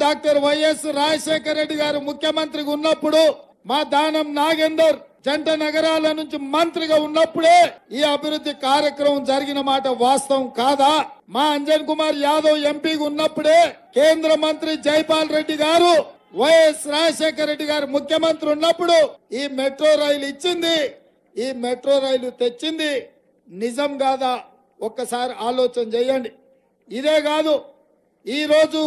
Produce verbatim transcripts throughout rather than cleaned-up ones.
Doctor Y S Rajasekhara Reddy గారు ముఖ్యమంత్రిగా ఉన్నప్పుడు మా దానం నాగేందర్ జంట నగరాల నుంచి మంత్రిగా ఉన్నప్పుడే ఈ అభివృద్ధి కార్యక్రమం జరిగిన మాట వాస్తవం కాదా? మా అంజన్ కుమార్ యాదవ్ ఎంపీగా ఉన్నప్పుడే కేంద్ర మంత్రి జైపాల్ రెడ్డి గారు వైఎస్ రాజశేఖర రెడ్డి గారు ముఖ్యమంత్రి ఉన్నప్పుడు ఈ మెట్రో రైలు ఇచ్చింది, ఈ మెట్రో రైలు తెచ్చింది నిజం కాదా? ఒక్కసారి ఆలోచన చేయండి. ఇదే కాదు, ఈ రోజు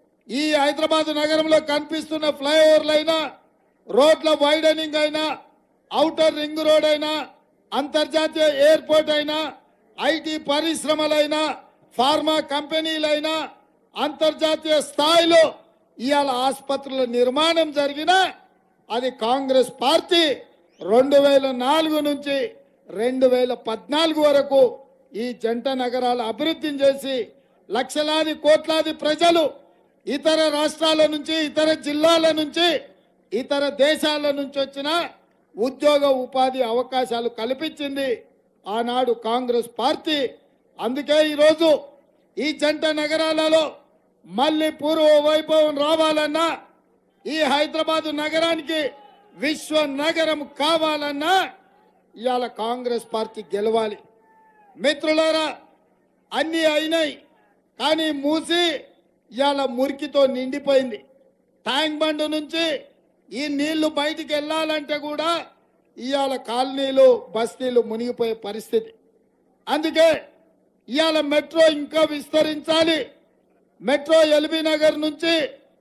ఈ హైదరాబాద్ నగరంలో కనిపిస్తున్న ఫ్లైఓవర్లు అయినా, రోడ్ల వైడనింగ్ అయినా, ఔటర్ రింగ్ రోడ్ అయినా, అంతర్జాతీయ ఎయిర్పోర్ట్ అయినా, ఐటీ పరిశ్రమలైనా, ఫార్మా కంపెనీలైనా, అంతర్జాతీయ స్థాయిలో ఇవాళ ఆసుపత్రుల నిర్మాణం జరిగిన అది కాంగ్రెస్ పార్టీ రెండు వేల నాలుగు నుంచి రెండు వేల పద్నాలుగు వరకు ఈ జంట నగరాల అభివృద్ధిని చేసి లక్షలాది కోట్లాది ప్రజలు ఇతర రాష్ట్రాల నుంచి, ఇతర జిల్లాల నుంచి, ఇతర దేశాల నుంచి వచ్చిన ఉద్యోగ ఉపాధి అవకాశాలు కల్పించింది ఆనాడు కాంగ్రెస్ పార్టీ. అందుకే ఈరోజు ఈ జంట నగరాలలో మళ్ళీ పూర్వ వైభవం రావాలన్నా, ఈ హైదరాబాద్ నగరానికి విశ్వ నగరం కావాలన్నా ఇవాళ కాంగ్రెస్ పార్టీ గెలవాలి. మిత్రులారా, అన్నీ అయినాయి, కానీ మూసి ఇవాళ మురికితో నిండిపోయింది. ట్యాంక్ బండ్ నుంచి ఈ నీళ్లు బయటికి వెళ్ళాలంటే కూడా ఇవాళ కాలనీలు బస్తీలు మునిగిపోయే పరిస్థితి. అందుకే ఇవాళ మెట్రో ఇంకా విస్తరించాలి. మెట్రో ఎల్బీ నగర్ నుంచి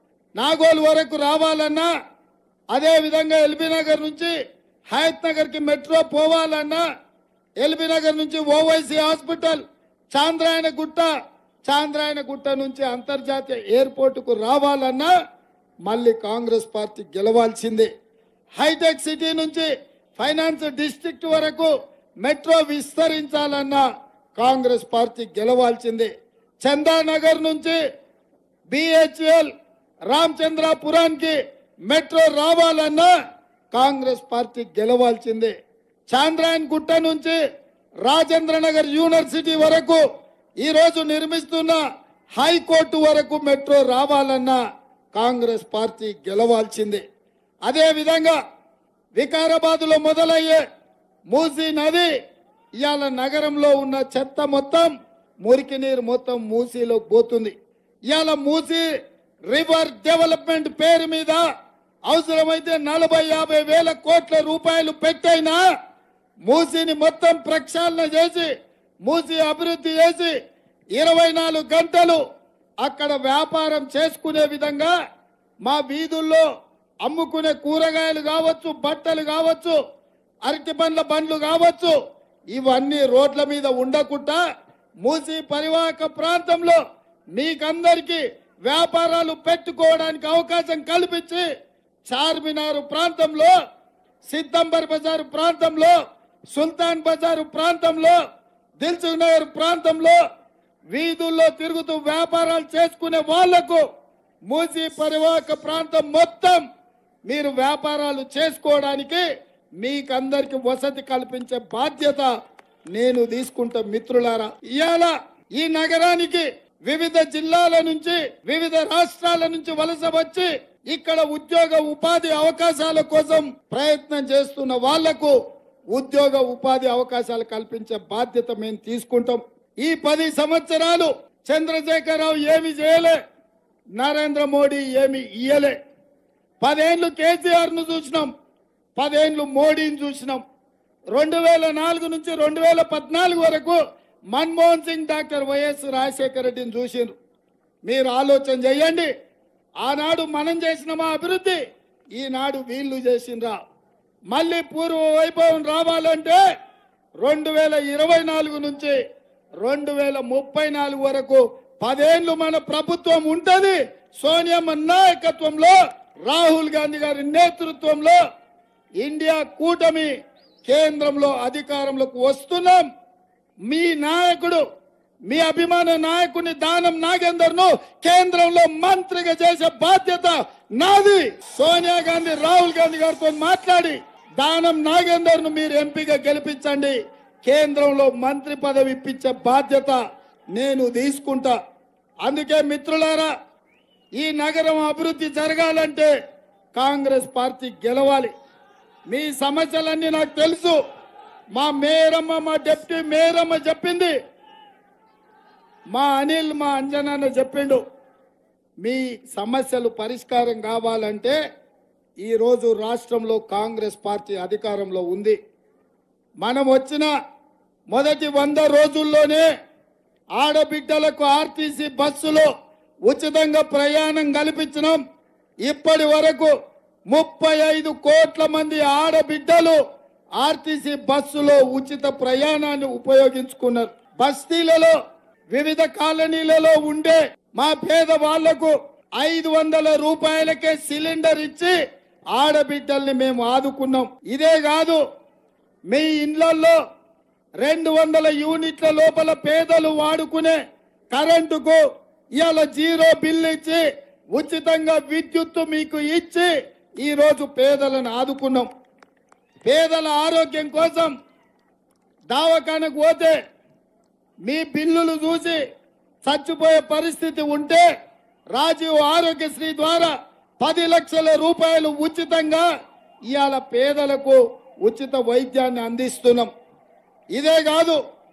నాగోల్ వరకు రావాలన్నా, అదే విధంగా ఎల్బీ నగర్ నుంచి హయత్ నగర్ కి మెట్రో పోవాలన్నా, ఎల్బీ నగర్ నుంచి ఓవైసీ హాస్పిటల్, చాంద్రాయణ గుట్ట, చాంద్రాయణ గుట్ట నుంచి అంతర్జాతీయ ఎయిర్పోర్ట్ కు రావాలన్నా మళ్ళీ కాంగ్రెస్ పార్టీ గెలవాల్సిందే. హైటెక్ సిటీ నుంచి ఫైనాన్స్ డిస్ట్రిక్ట్ వరకు మెట్రో విస్తరించాలన్నా కాంగ్రెస్ పార్టీ గెలవాల్సిందే. చందానగర్ నుంచి బిహెచ్ఎల్ రామచంద్రాపురానికి మెట్రో రావాలన్నా కాంగ్రెస్ పార్టీ గెలవాల్సిందే. చాంద్రాయన్ గుట్ట నుంచి రాజేంద్ర నగర్ యూనివర్సిటీ వరకు ఈ రోజు నిర్మిస్తున్న హైకోర్టు వరకు మెట్రో రావాలన్నా కాంగ్రెస్ పార్టీ గెలవాల్సిందే. అదే విధంగా వికారాబాద్ లో మొదలయ్యే మూసీ నది ఇవాళ నగరంలో ఉన్న చెత్త మొత్తం, మురికి నీరు మొత్తం మూసీలో పోతుంది. ఇవాళ మూసీ రివర్ డెవలప్మెంట్ పేరు మీద అవసరమైతే నలభై యాభై వేల కోట్ల రూపాయలు పెట్టైనా మూసీని మొత్తం ప్రక్షాళన చేసి, మూసీ అభివృద్ధి చేసి ఇరవై నాలుగు గంటలు అక్కడ వ్యాపారం చేసుకునే విధంగా మా వీధుల్లో అమ్ముకునే కూరగాయలు కావచ్చు, బట్టలు కావచ్చు, అరటి పండ్ల బండ్లు కావచ్చు, ఇవన్నీ రోడ్ల మీద ఉండకుండా మూసీ పరివాహక ప్రాంతంలో మీకందరికీ వ్యాపారాలు పెట్టుకోవడానికి అవకాశం కల్పించి చార్మినార్ ప్రాంతంలో, సిద్దంబర్ బజారు ప్రాంతంలో, సుల్తాన్ బజారు ప్రాంతంలో, దిల్సుఖ్ నగర్ ప్రాంతంలో వీధుల్లో తిరుగుతూ వ్యాపారాలు చేసుకునే వాళ్లకు మూసీ పరివాహక ప్రాంతం మొత్తం మీరు వ్యాపారాలు చేసుకోవడానికి మీకందరికి వసతి కల్పించే బాధ్యత నేను తీసుకుంటా. మిత్రులారా, ఇవాళ ఈ నగరానికి వివిధ జిల్లాల నుంచి, వివిధ రాష్ట్రాల నుంచి వలస వచ్చి ఇక్కడ ఉద్యోగ ఉపాధి అవకాశాల కోసం ప్రయత్నం చేస్తున్న వాళ్లకు ఉద్యోగ ఉపాధి అవకాశాలు కల్పించే బాధ్యత మేము తీసుకుంటాం. ఈ పది సంవత్సరాలు చంద్రశేఖరరావు ఏమి చేయలే, నరేంద్ర మోడీ ఏమి ఇయ్యలే. పదేళ్లు కేసీఆర్ ను చూసినాం, పదేళ్లు మోడీని చూసినాం. రెండు వేల నాలుగు నుంచి రెండు వేల పద్నాలుగు వరకు మన్మోహన్ సింగ్, డాక్టర్ వైఎస్ రాజశేఖర రెడ్డిని చూసిండ్రు. మీరు ఆలోచన చేయండి, ఆనాడు మనం చేసిన మా అభివృద్ధి ఈనాడు వీళ్ళు చేసిండ్రా? మళ్ళీ పూర్వ వైభవం రావాలంటే రెండు వేల ఇరవై నాలుగు నుంచి రెండు వేల ముప్పై నాలుగు వరకు పదేళ్లు మన ప్రభుత్వం ఉంటది. సోనియమ్మ నాయకత్వంలో, రాహుల్ గాంధీ గారి నేతృత్వంలో ఇండియా కూటమి కేంద్రంలో అధికారంలోకి వస్తున్నాం. మీ నాయకుడు, మీ అభిమాన నాయకుని దానం నాగేందర్ ను కేంద్రంలో మంత్రిగా చేసే బాధ్యత నాది. సోనియా గాంధీ, రాహుల్ గాంధీ గారితో మాట్లాడి దానం నాగేందర్ ను మీరు ఎంపీగా గెలిపించండి, కేంద్రంలో మంత్రి పదవి ఇప్పించే బాధ్యత నేను తీసుకుంటా. అందుకే మిత్రులారా, ఈ నగరం అభివృద్ధి జరగాలంటే కాంగ్రెస్ పార్టీ గెలవాలి. మీ సమస్యలన్నీ నాకు తెలుసు. మా మేయరమ్మ, మా డిప్యూటీ మేయరమ్మ చెప్పింది, మా అనిల్, మా అంజనాన్న చెప్పిండు. మీ సమస్యలు పరిష్కారం కావాలంటే ఈరోజు రాష్ట్రంలో కాంగ్రెస్ పార్టీ అధికారంలో ఉంది. మనం వచ్చిన మొదటి వంద రోజుల్లోనే ఆడబిడ్డలకు ఆర్టీసీ బస్సులో ఉచితంగా ప్రయాణం కల్పించినాం. ఇప్పటి వరకు ముప్పై ఐదు కోట్ల మంది ఆడబిడ్డలు ఆర్టీసీ బస్సులో ఉచిత ప్రయాణాన్ని ఉపయోగించుకున్నారు. బస్తీలలో వివిధ కాలనీలలో ఉండే మా పేద వాళ్లకు ఐదు వందల రూపాయలకే సిలిండర్ ఇచ్చి ఆడబిడ్డల్ని మేము ఆదుకున్నాం. ఇదే కాదు, మీ ఇండ్లలో రెండు వందల యూనిట్ల లోపల పేదలు వాడుకునే కరెంటుకు ఇవాళ జీరో బిల్లు ఇచ్చి ఉచితంగా విద్యుత్తు మీకు ఇచ్చి ఈ రోజు పేదలను ఆదుకున్నాం. పేదల ఆరోగ్యం కోసం దవాఖానకు పోతే మీ బిల్లులు చూసి చచ్చిపోయే పరిస్థితి ఉంటే రాజీవ్ ఆరోగ్యశ్రీ ద్వారా పది లక్షల రూపాయలు ఉచితంగా ఇవాళ పేదలకు ఉచిత వైద్యాన్ని అందిస్తున్నాం. ఇదే కాదు,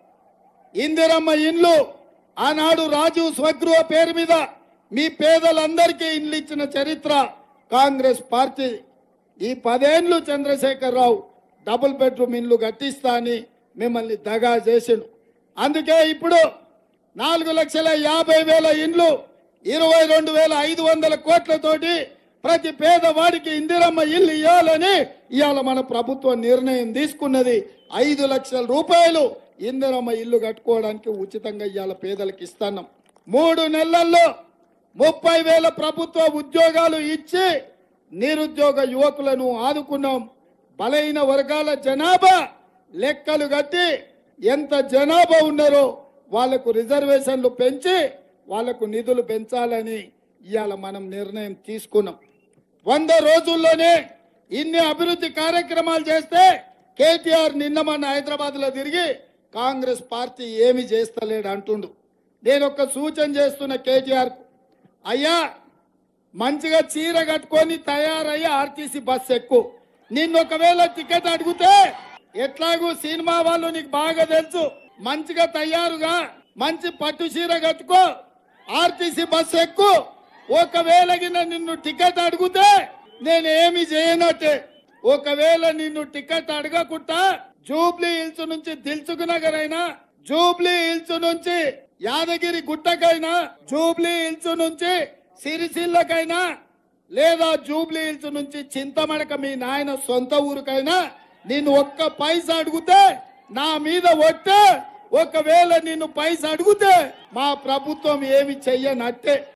ఇందిరమ్మ ఇండ్లు ఆనాడు రాజీవ్ స్వగృహ పేరు మీద మీ పేదలందరికీ ఇండ్లు ఇచ్చిన చరిత్ర కాంగ్రెస్ పార్టీ. ఈ పదేండ్లు చంద్రశేఖరరావు డబుల్ బెడ్రూమ్ ఇండ్లు కట్టిస్తా అని మిమ్మల్ని దగా చేసిండు. అందుకే ఇప్పుడు నాలుగు లక్షల యాభై వేల ఇండ్లు ఇరవై రెండు వేల ఐదు వందల కోట్లతోటి ప్రతి పేదవాడికి ఇందిరమ్మ ఇల్లు ఇవ్వాలని ఇవాళ మన ప్రభుత్వం నిర్ణయం తీసుకున్నది. ఐదు లక్షల రూపాయలు ఇందిరమ్మ ఇల్లు కట్టుకోవడానికి ఉచితంగా ఇవాళ పేదలకు ఇస్తున్నాం. మూడు నెలల్లో ముప్పై వేల ప్రభుత్వ ఉద్యోగాలు ఇచ్చి నిరుద్యోగ యువకులను ఆదుకున్నాం. బలైన వర్గాల జనాభా లెక్కలు కట్టి ఎంత జనాభా ఉన్నారో వాళ్లకు రిజర్వేషన్లు పెంచి వాళ్లకు నిధులు పెంచాలని ఇవాళ మనం నిర్ణయం తీసుకున్నాం. వంద రోజుల్లోనే ఇన్ని అభివృద్ధి కార్యక్రమాలు చేస్తే కేటీఆర్ నిన్న మన హైదరాబాద్ లో తిరిగి కాంగ్రెస్ పార్టీ ఏమి చేస్తలేడు అంటుండు. నేను ఒక సూచన చేస్తున్న కేటీఆర్ కు, అయ్యా మంచిగా చీర కట్టుకొని తయారయ్యి ఆర్టీసీ బస్ ఎక్కు. నిన్ను ఒకవేళ టికెట్ అడిగితే ఎట్లాగూ సినిమా వాళ్ళు నీకు బాగా తెలుసు, మంచిగా తయారుగా మంచి పట్టు చీర కట్టుకో, ఆర్టీసీ బస్ ఎక్కు. ఒకవేళ నిన్ను టికెట్ అడిగితే నేను ఏమి చేయనట్టే. ఒకవేళ నిన్ను టికెట్ అడగకుండా జూబ్లీ హిల్స్ నుంచి దిల్సుఖ్ నగర్ అయినా, జూబ్లీ హిల్స్ నుంచి యాదగిరి గుట్టకైనా, జూబ్లీ హిల్స్ నుంచి సిరిసిల్లకైనా, లేదా జూబ్లీ హిల్స్ నుంచి చింతమడక మీ నాయన సొంత ఊరికైనా నిన్ను ఒక్క పైసా అడిగితే నా మీద ఒట్టే. ఒకవేళ నిన్ను పైసా అడిగితే మా ప్రభుత్వం ఏమి చెయ్యనట్టే.